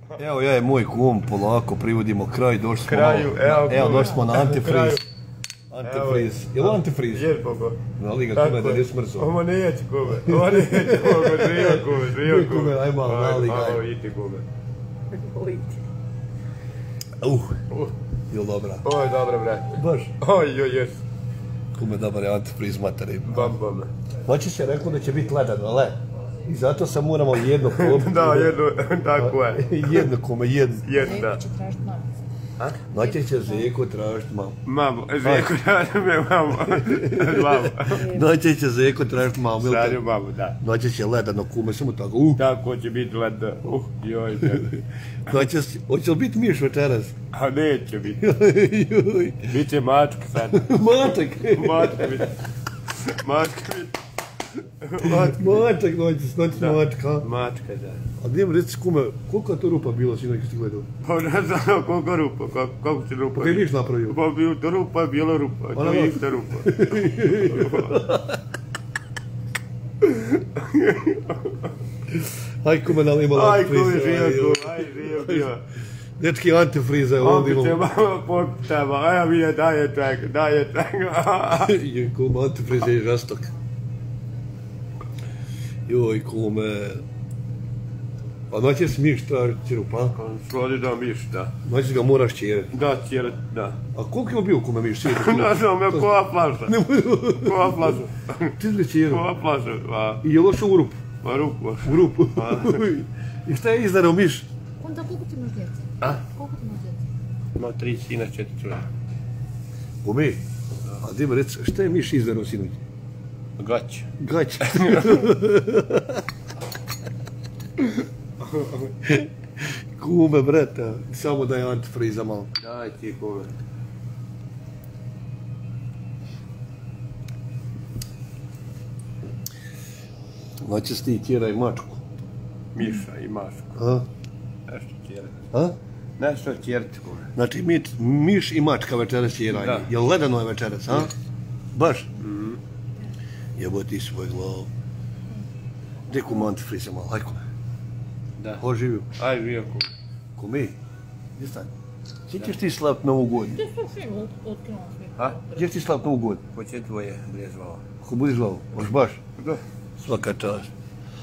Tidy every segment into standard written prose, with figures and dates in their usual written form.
Evo ja i moj kum, polako privodimo kraj, došli smo došli smo na antifriz. Antifriz, je li antifriz? Je, Bogo. Nali ga kume da ne smrzo. Ovo neće kume, ovo neće Bogo, živio kume. Aj malo, nali ga. Malo iti kume. Jel dobra? Ovo je dobro, brate. Baš? Oj, jes. Kume dobar je antifriz materi. Bam. Noći se rekao da će biti ledano, ale? I zato sam moramo jedno pobiti. Da, jedno, tako je. Jedno kume, jedno. Jedna. Noći će Zeko tražiti mamu. Mamu, Zeko traži me mamu. Noći će Zeko tražiti mamu. Traži mamu, da. Noći će ledano kume, samo tako. Tako će biti ledano. Joj, hoće li biti miš večeras? A neće biti. Biće mačka sad. Mačak? Mačka biti. Mačak noći mačka. Mačka, da. A nijem reci kume, koliko je to rupa bilo sinoć kad si gledao? Pa ne znam koliko rupa, kako si rupa. Pa kaj niš napravio? Pa to rupa je bila rupa, to je ista rupa. Aj kume nam imala antifriza. Aj živio. Dečki antifriza je ovdje imamo. Opet će malo popitama, a mi je daje čega. Kume antifriza je žastok. Joj kume. A noće smiješ tražiti rupa? Slodi da miš, da. Noće ga moraš čirati? Da, čirati, da. A koliko je bio kume miš? Ne znam, me koja plaža. Koja plaža. Ti li čirao? Koja plaža, I je lošao u rupu? Pa rupu. U rupu. I šta je izdarao miš? Onda koliko ti imaš djece? A? Koliko ti imaš djece? Ima 3 sina, 4 čuje. Kume, a dima reci, šta je miš izdarao sinoć? Gać. Gać. Kume, brata, samo da je antifriza malo. Daj ti kume. Noćas ti tjeraj mačku. Miša i mašku. A? Nešto tjerati. A? Nešto tjerati kume. Znači, miš i mačka večeras tjeraj. Da. Jel ledano je večeras, a? Baš? Jebo ti svoj glavu. Gdje kume antifriza malo, aj kume. Da. Ko živio? Aj živio kume. Kume, gdje stani? Gdje ćeš ti slaviti Novu godinu? Gdje su film otkinuo svi? A? Gdje ćeš ti slaviti Novu godinu? Ko će tvoje bre zvao? Ako budiš glavu, možeš baš? Da. Svaka čast.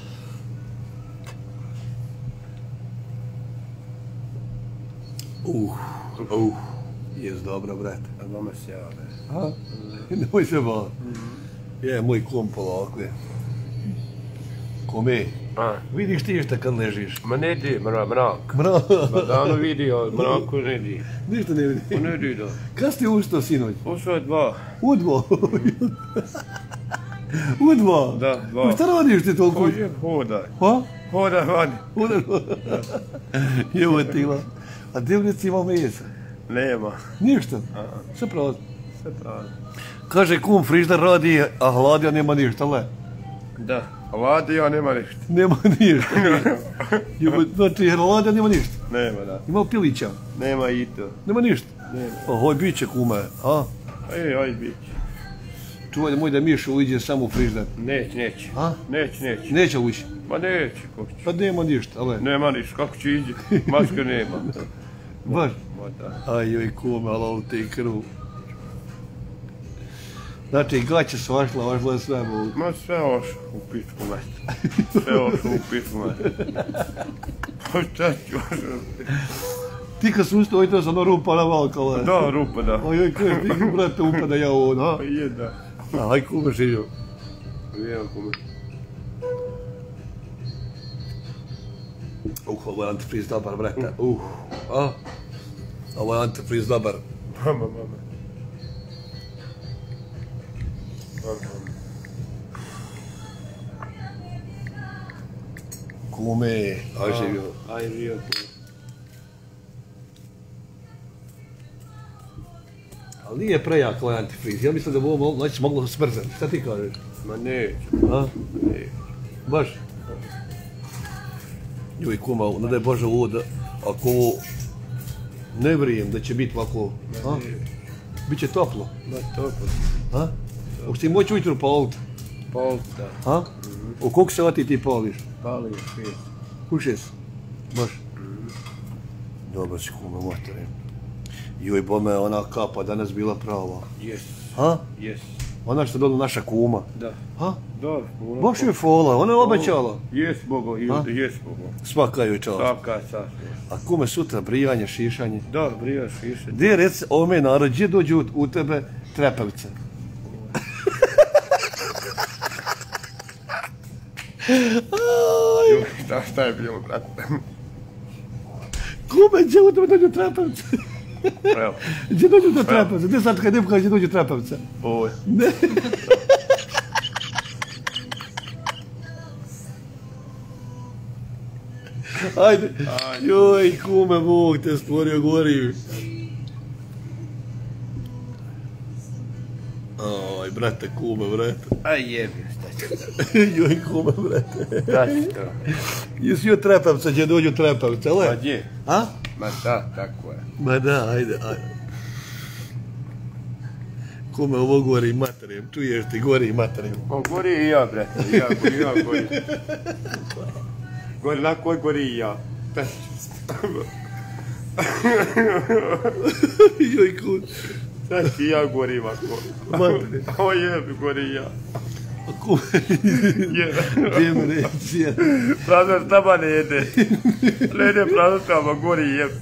Jes dobro, brate. A mama se jave. A? Nemoj se baviti. Je, moj kum polako je. Kome, vidiš ti šta kad ležiš? Ma ne di, mrak. Mrak. Ma dano vidio, mraku ne di. Ništa ne vidi. Ma ne di, da. Kad si ustao sinoć? Ušao je 2. U 2? U 2? Da, 2. Pa šta radiš ti toliko? Hođe, hodaj. Ha? Hodaj vani. Evo ti la. A gdje ulici ima mesa? Nema. Ništa? Sve prazno. Sve prazno. Kaže kum, frižder radi, a hladija nema ništa, le? Da. Hladija nema ništa. Nema ništa. Znači, hladija nema ništa. Nema, da. Ima pilića? Nema i to. Nema ništa? Nema. Pa hoj, bit će kume, a? Aj, bit će. Čuvaj da moj da Miša uđe samo u frižder. Neće. A? Neće. Neće ući? Ma neće, kako će. Pa nema ništa, ale? Nema ništa, kako će iđe? Mačka nema. Baš? Ma da. Aj, kume, ali ti krv. Znači, gaća su vašla je sve mogu. Ma sve ošlo u pičku mesta. Sve ošlo u pičku mesta. Pa šta ću ošlo? Ti kad su ustao, to sam rupa na valkala. Da, rupa, da. Aj, kaj, ti brate upada ja ovo, a? Je, da. Aj, kume, živio. Živio, kume. Ovo je antifriz dobar, brate. A? Ovo je antifriz dobar. Mama. Kume, aj živio. Aj živio, kume. Ali nije prejak ovaj antifriz. Ja mislim da bi ovo noć moglo smrzati. Šta ti kažeš? Ma neće. A? Neće. Baš? Joj kuma, ne daj Bože ovo da, ako ovo ne vrijem da će biti ovako, a? Biće toplo. Ma toplo. A? Hoće ti moći ujutro paliti? Paliti, da. A? U koliko sati ti pališ? Palim 6. U 6? Baš? Dobro si kume, materi. Joj, bome, ona kapa danas bila prava. Jes. Ha? Jes. Ona što je dole naša kuma. Da. Ha? Da. Baš je fola, ona je obećala. Jes Bogo, jes Bogo. Svaka joj čast. Svaka čast. A kume sutra brijanje, šišanje. Da, brijaš više. Gdje reci ome narod, gdje dođu u tebe trepavce? Šta je bilo, brate? Kume, gdje u tebe dođu trepavce? Evo. Gdje dođu do trepavce? Gdje sad kad ne pokaže gdje dođu trepavce? Ovo. Ne. Ajde. Joj, kume, Bog te stvorio gori. Aj, brate, kume, brate. Aj jebi, šta će to? Joj, kume, brate. Šta će to? Jesi joj trepavca, gdje dođu trepavce, Ma le? gdje? A? Ma da, tako je. Ma da, ajde. Kume, ovo gori materijem, čuješ ti, gori materijem. O, gori i ja, brate, ja gori. Gori, lako je gori i ja. Joj, kume. Znači ja gorim ako. Materijem. O jebi, gori i ja. Kume, gdje mi reći, ja. Prazno staba ne jede. Ne jede prazno staba, gori i jebi.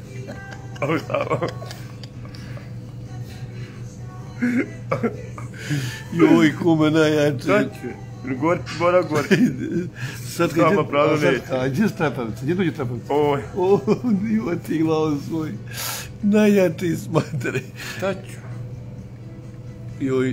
Joj, kume, najjače. Znači, gori, mora gori. Sad kad Staba prazno ne jede. a gdje su trepavce? Gdje dođu trepavce? Oj, O, joj ti glavu svoj. Najjači smateri. šta ću? Joj.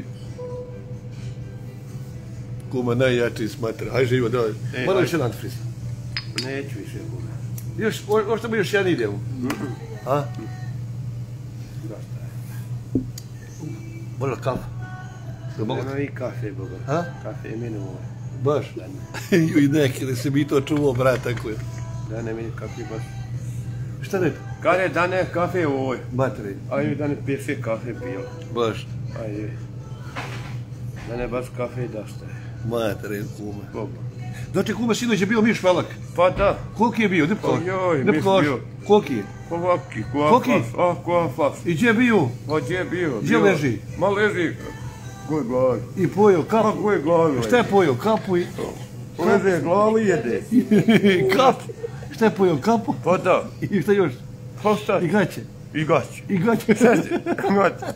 Kuma, najjači smateri. Hajde živo, daj. Moram još jedan antifriz. Neću više bude. Još, možda mi još jedan idemo. A? Dosta je. Možda kafa. Nema i kafe, Boga. A? Kafe je meni ovo. Baš? Joj, neki da se mi to čuvao, brat, tako je. Da ne meni kafe baš. Šta ne? Kare, da ne kafe u ovoj. Materi. Ajde, da ne pije sve kafe pio. Baš. Ajde. Da ne baš kafe i dosta je. Materi, kume. Boga. Znači, kume, sinoć je bio miš velak. Pa da. Koliki je bio? Ojoj, Ne miš pokaži. bio. Koliki je? Ovaki, Koliki? kuafas. I gdje je bio? Pa gdje je bio? Gdje leži? Ma leži. Goj glavi. I pojeo Pa kapu. goj glavi. Šta je pojeo? Kapu i... Leže glavu i jede. Kapu. Šta je pojeo? Kapu? Pa da. I šta još? Pa šta? I gaće. I gaće. I gaće. Gaće.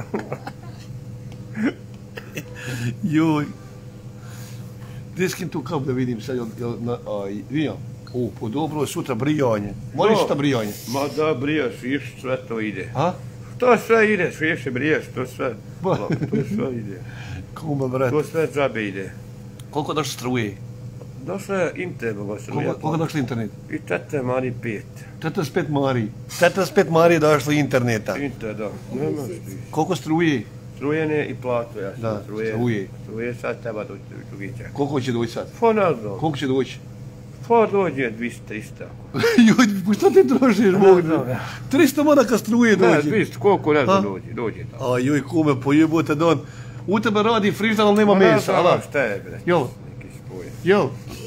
Joj. Gdje skim tu kapu da vidim sad? Vidim. O, po dobro je sutra brijanje. Moraš šta brijanje? Ma da, brijaš, viš, sve to ide. A? To sve ide, više brijaš, to sve. Ba. To sve ide. Kuma, brat. To sve džabe ide. Koliko došlo struje? Došlo je internet, baš Koliko došlo internet? I tete mari 5. 45 mari. 45 mari je došlo interneta. Inter, da. Nemaš ti. Koliko struje? Strujene i plato, ja sam. Da, struje. Struje sad treba doći u drugi čak. Koliko će doći sad? Pa ne znam. Koliko će doći? Pa dođe 200, 300. Joj, pa šta ti trošiš, Bog? 300 maraka struje Ne, dođe. 200, koliko ne A? znam dođe tamo. A joj, kume, pojebote da on. U tebe radi friždar, ali nema mesa, ala? Šta je, bre? Jel? Neki spoj. Jel?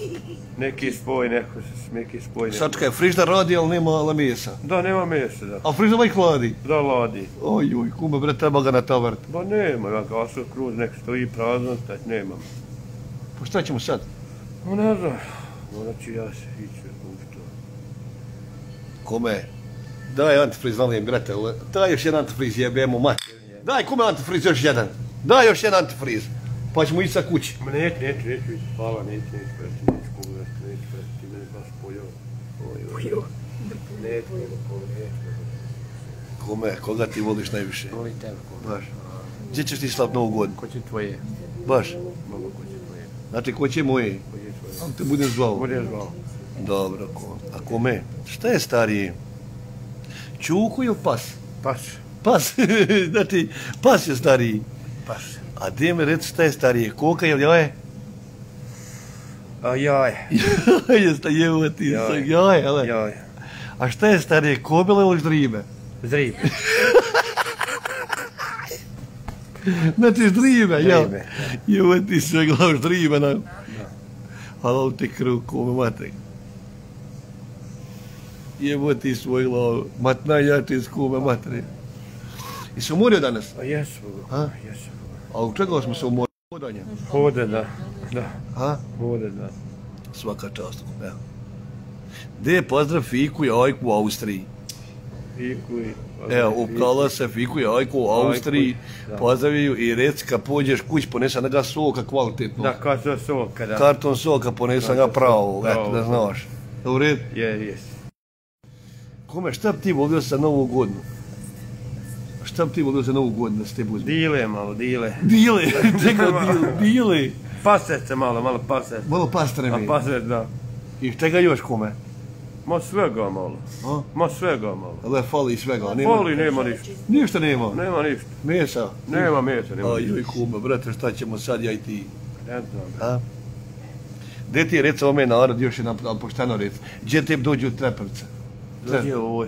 Neki spoj. Sačkaj, friždar radi, ali nema mesa. Da, nema mesa, da. A friždar ih hladi. Da, ladi. Oj, kume, bre, treba ga natavariti. Ba nema, ja gasu kruz, nek stoji prazno, tak nemam. Pa šta ćemo sad? No ne znam, morat ću ja se ići u to. Kome? Daj antifriz, valim, brate, daj još jedan antifriz, jebemo mater. Daj, kome antifriz još jedan? Daj još jedan antifriz, pa ćemo ići sa kući. Ma neću, hvala, neću, neću, ti mene baš pojao. Pojao? Neću. Kome, koga ti voliš najviše? Volim tebe, kome. Baš. Gdje ćeš ti slaviti Novu godinu? Ko će tvoje? Baš. Mogu ko će tvoje. Znači, ko će moje? Ko će tvoje? On te budem zvao. Bude zvao. Dobro, a kome? Šta je stariji? Čuku ili pas? Pas. Pas, znači, pas je stariji. Pas. A gdje mi reci šta je starije, koka ili jaje? A jaj. Jaje, sta jevo ti, jaje, ale? Jaj. A šta je starije, kobile ili ždribe? Zribe. Znači ždribe, jel? Ždribe. Jevo ti sve glav ždribe, na. Hvala ti kruh, kome mate. Jebo ti svoj glavu. Mat najjači iz kume materije. I se umorio danas? A jesu. A? Jesu. A u čega smo se umorili? Hodanje? Hode, da. Da. A? Hode, da. Svaka čast. Evo. Gdje pozdrav Fiku i Ajku u Austriji? Fiku i... Evo, upkala se Fiku i Ajku u Austriji. Pozdraviju i reci kad pođeš kuć ponesam ga soka kvalitetno. Da, karton soka, da. Karton soka ponesam ga pravo, eto da znaš. U redu? Jes. Kome, šta bi ti volio za novu godinu? Šta bi ti volio za novu godinu da se te uzme? Dile malo, dile. Dile, čega dile? Pasece malo pasece. Malo pastre A mi. pasec, da. I čega još kome? Ma svega malo. A? Ma svega malo. Ale fali svega, nema. Fali nema ništa. Ništa nema. Nema ništa. Mesa. Nema mesa, nema ništa. Ajoj kume, brate, šta ćemo sad ja i ti? Ne znam. A? Gdje ti je reca ome narod, još jedan, ali pošteno rec, gdje te dođu trepavce? Dođe ovoj.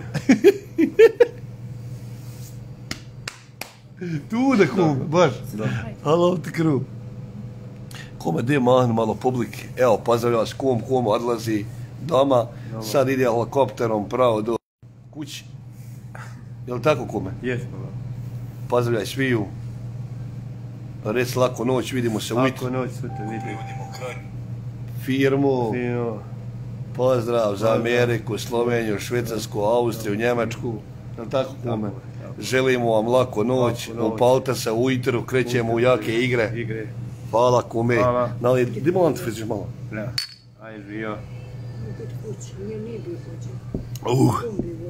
Tu da kume, baš. Da. Halo ti krug. Kome, gdje mahnu malo publike? Evo, pozdravljam s kom odlazi doma, sad ide helikopterom pravo do kući. Jel' tako kume? Jes, baba. Pozdravljaj sviju. Reci laku noć, vidimo se ujutro. Ako noć sutra vidimo. Firmu, Fino. pozdrav za Ameriku, Sloveniju, Švicarsku, Austriju, Njemačku. Jel' tako kume? Želimo vam laku noć, upalite se ujutro, krećemo u jake igre. Igre. Hvala kume. Hvala. Nali, di molim te fiziš malo? Da. Aj, živio. Nije bio kući.